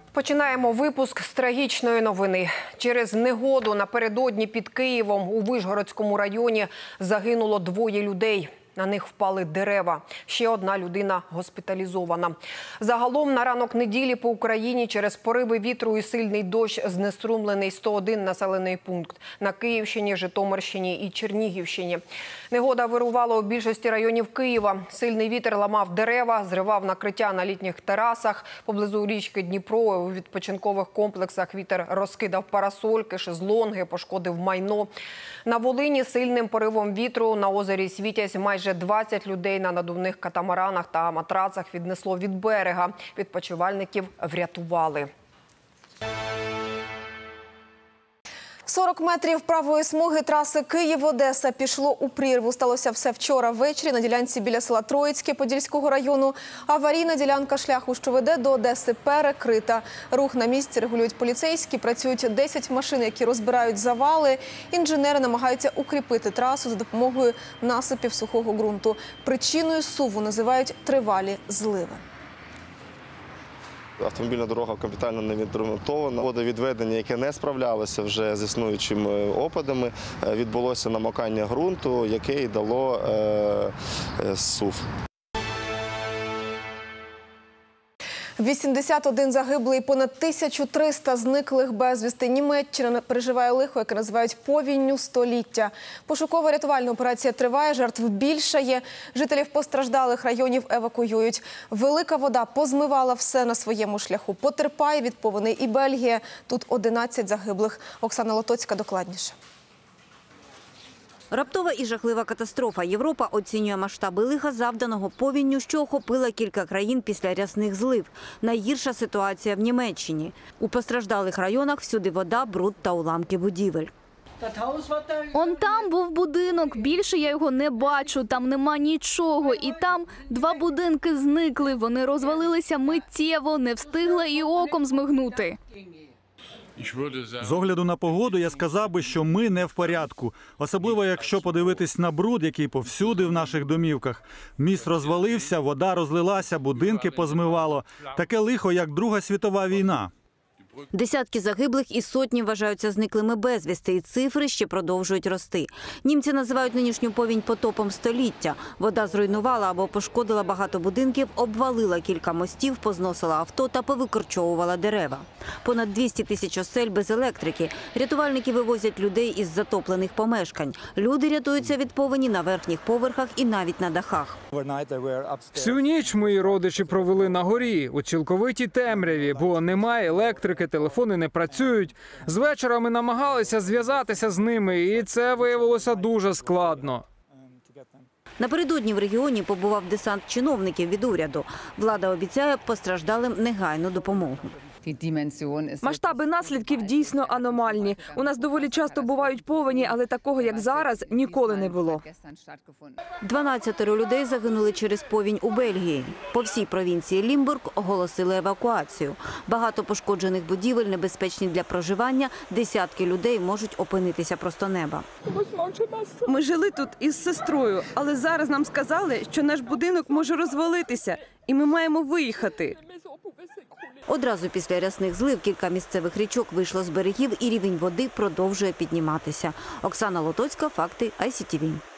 Починаємо випуск з трагічної новини. Через негоду напередодні під Києвом у Вишгородському районі загинуло 2 людей. На них впали дерева. Ще 1 людина госпіталізована. Загалом на ранок неділі по Україні через пориви вітру і сильний дощ знеструмлений 101 населений пункт. На Київщині, Житомирщині і Чернігівщині. Негода вирувала у більшості районів Києва. Сильний вітер ламав дерева, зривав накриття на літніх терасах. Поблизу річки Дніпро у відпочинкових комплексах вітер розкидав парасольки, шезлонги, пошкодив майно. На Волині сильним поривом вітру на озері Світязь майже 20 людей на надувних катамаранах та матрацах віднесло від берега. Відпочивальників врятували. 40 метрів правої смуги траси Київ-Одеса пішло у прірву. Сталося все вчора ввечері на ділянці біля села Троїцьке Подільського району. Аварійна ділянка шляху, що веде до Одеси, перекрита. Рух на місці регулюють поліцейські. Працюють 10 машин, які розбирають завали. Інженери намагаються укріпити трасу за допомогою насипів сухого ґрунту. Причиною суву називають тривалі зливи. Автомобільна дорога капітально не відремонтована. Водовідведення, яке не справлялося вже з існуючими опадами, відбулося намокання ґрунту, яке й дало сув. 81 загиблий, понад 1300 зниклих безвісти. Німеччина переживає лихо, яке називають повінню століття. Пошуково-рятувальна операція триває, жертв більшає. Жителів постраждалих районів евакуюють. Велика вода позмивала все на своєму шляху. Потерпає від повені і Бельгія. Тут 11 загиблих. Оксана Лотоцька докладніше. Раптова і жахлива катастрофа. Європа оцінює масштаби лиха, завданого повінню, що охопила кілька країн після рясних злив. Найгірша ситуація в Німеччині. У постраждалих районах всюди вода, бруд та уламки будівель. Он там був будинок, більше я його не бачу, там нема нічого. І там 2 будинки зникли, вони розвалилися миттєво, не встигла і оком змигнути. З огляду на погоду я сказав би, що ми не в порядку. Особливо, якщо подивитись на бруд, який повсюди в наших домівках. Міст розвалився, вода розлилася, будинки позмивало. Таке лихо, як Друга світова війна. Десятки загиблих і сотні вважаються зниклими безвісти, і цифри ще продовжують рости. Німці називають нинішню повінь потопом століття. Вода зруйнувала або пошкодила багато будинків, обвалила кілька мостів, позносила авто та повикорчовувала дерева. Понад 200 тисяч осель без електрики. Рятувальники вивозять людей із затоплених помешкань. Люди рятуються від повені на верхніх поверхах і навіть на дахах. Всю ніч мої родичі провели на горі, у цілковитій темряві, бо немає електрики, телефони не працюють. З вечора ми намагалися зв'язатися з ними, і це виявилося дуже складно. Напередодні в регіоні побував десант чиновників від уряду. Влада обіцяє постраждалим негайну допомогу. Масштаби наслідків дійсно аномальні. У нас доволі часто бувають повені, але такого, як зараз, ніколи не було. 12 людей загинули через повінь у Бельгії. По всій провінції Лімбург оголосили евакуацію. Багато пошкоджених будівель небезпечні для проживання. Десятки людей можуть опинитися просто неба. Ми жили тут із сестрою, але зараз нам сказали, що наш будинок може розвалитися, і ми маємо виїхати. Одразу після рясних злив кілька місцевих річок вийшло з берегів і рівень води продовжує підніматися. Оксана Лотоцька, факти ICTV.